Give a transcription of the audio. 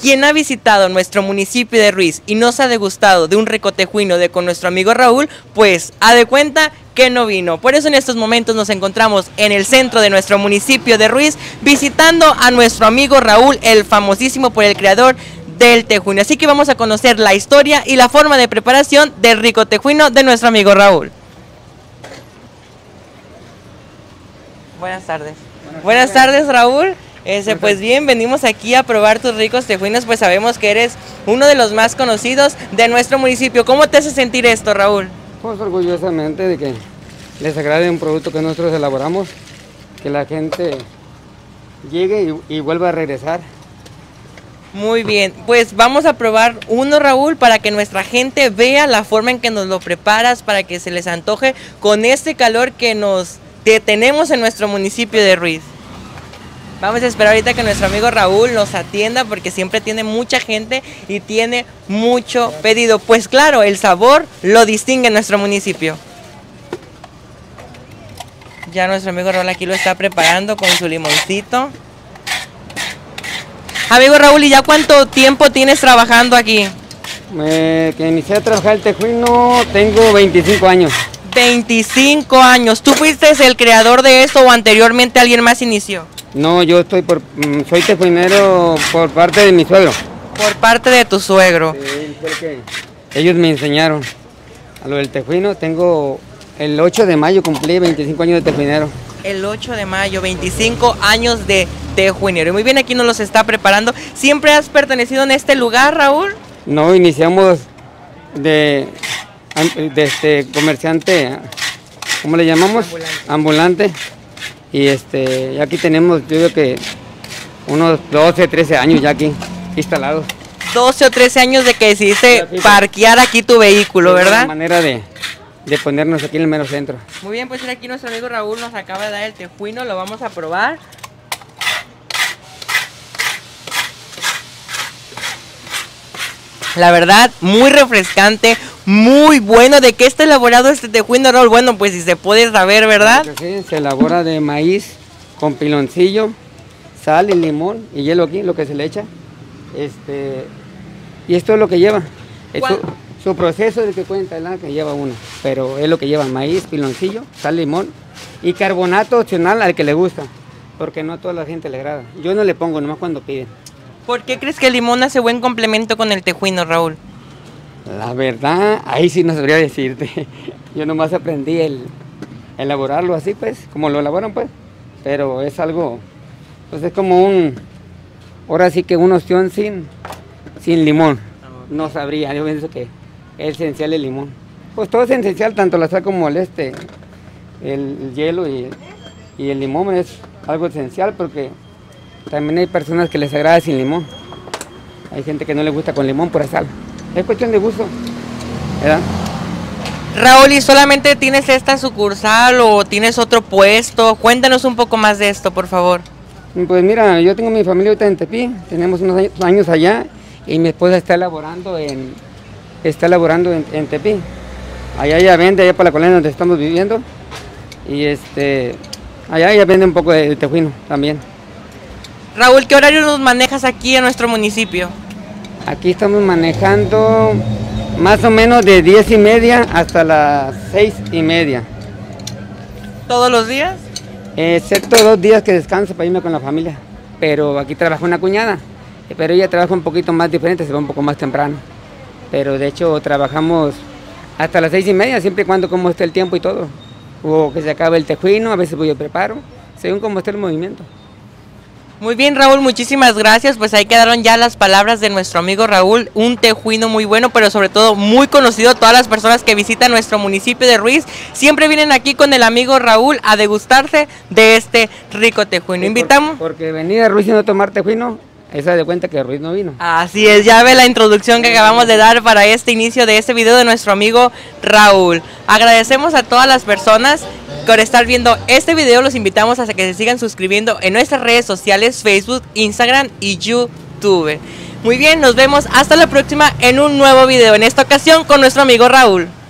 quien ha visitado nuestro municipio de Ruiz y no se ha degustado de un rico tejuino de con nuestro amigo Raúl, pues ha de cuenta que no vino. Por eso en estos momentos nos encontramos en el centro de nuestro municipio de Ruiz visitando a nuestro amigo Raúl, el famosísimo por el creador del tejuino. Así que vamos a conocer la historia y la forma de preparación del rico tejuino de nuestro amigo Raúl. Buenas tardes. Buenas tardes, Raúl. Pues bien, venimos aquí a probar tus ricos tejuinos, pues sabemos que eres uno de los más conocidos de nuestro municipio. ¿Cómo te hace sentir esto, Raúl? Pues orgullosamente de que les agrade un producto que nosotros elaboramos, que la gente llegue y vuelva a regresar. Muy bien, pues vamos a probar uno, Raúl, para que nuestra gente vea la forma en que nos lo preparas, para que se les antoje con este calor que tenemos en nuestro municipio de Ruiz. Vamos a esperar ahorita que nuestro amigo Raúl nos atienda porque siempre tiene mucha gente y tiene mucho pedido. Pues claro, el sabor lo distingue en nuestro municipio. Ya nuestro amigo Raúl aquí lo está preparando con su limoncito. Amigo Raúl, ¿y ya cuánto tiempo tienes trabajando aquí? Que inicié a trabajar el tejuino tengo 25 años. 25 años. ¿Tú fuiste el creador de esto o anteriormente alguien más inició? No, yo soy tejuinero por parte de mi suegro. Por parte de tu suegro. Sí, porque ellos me enseñaron a lo del tejuino. Tengo el 8 de mayo cumplí 25 años de tejuinero. El 8 de mayo, 25 años de tejuinero. Y muy bien, aquí nos los está preparando. ¿Siempre has pertenecido en este lugar, Raúl? No, iniciamos de comerciante, ¿cómo le llamamos? Ambulante. Y aquí tenemos, yo creo que unos 12, 13 años ya aquí instalados. 12 o 13 años de que decidiste parquear aquí tu vehículo, ¿verdad? Una manera de ponernos aquí en el mero centro. Muy bien, pues aquí nuestro amigo Raúl nos acaba de dar el tejuino, lo vamos a probar. La verdad, muy refrescante, muy bueno. ¿De qué está elaborado este tejuino, Raúl? Bueno, pues si se puede saber, ¿verdad? Sí, se elabora de maíz con piloncillo, sal y limón y hielo aquí, lo que se le echa. Y esto es lo que lleva. Su proceso de que cuenta es la que lleva uno, pero es lo que lleva: maíz, piloncillo, sal, limón y carbonato opcional al que le gusta, porque no a toda la gente le agrada. Yo no le pongo, nomás cuando piden. ¿ ¿Por qué crees que el limón hace buen complemento con el tejuino, Raúl? La verdad, ahí sí no sabría decirte. Yo nomás aprendí el elaborarlo así, pues, como lo elaboran, pues. Pero es algo, pues es como ahora sí que una opción sin limón. No sabría, yo pienso que es esencial el limón. Pues todo es esencial, tanto la sal como el hielo y el limón es algo esencial, porque también hay personas que les agrada sin limón. Hay gente que no le gusta con limón, pura sal. Es cuestión de gusto, ¿verdad? Raúl, ¿y solamente tienes esta sucursal o tienes otro puesto? Cuéntanos un poco más de esto, por favor. Pues mira, yo tengo mi familia ahorita en Tepi, tenemos unos años allá, y mi esposa está elaborando en Tepi. Allá ella vende, allá para la colonia donde estamos viviendo, y allá ella vende un poco de tejuino también. Raúl, ¿qué horario nos manejas aquí en nuestro municipio? Aquí estamos manejando más o menos de 10:30 hasta las 6:30. ¿Todos los días? Excepto 2 días que descanso para irme con la familia. Pero aquí trabaja una cuñada, pero ella trabaja un poquito más diferente, se va un poco más temprano. Pero de hecho trabajamos hasta las 6:30, siempre y cuando como esté el tiempo y todo. O que se acabe el tejuino, a veces voy y preparo, según cómo esté el movimiento. Muy bien, Raúl, muchísimas gracias. Pues ahí quedaron ya las palabras de nuestro amigo Raúl. Un tejuino muy bueno, pero sobre todo muy conocido. Todas las personas que visitan nuestro municipio de Ruiz siempre vienen aquí con el amigo Raúl a degustarse de este rico tejuino. Invitamos. Porque venir a Ruiz y no tomar tejuino, esa de cuenta que Ruiz no vino. Así es, ya ve la introducción que acabamos de dar para este inicio de este video de nuestro amigo Raúl. Agradecemos a todas las personas por estar viendo este video. Los invitamos a que se sigan suscribiendo en nuestras redes sociales, Facebook, Instagram y YouTube. Muy bien, nos vemos hasta la próxima en un nuevo video, en esta ocasión con nuestro amigo Raúl.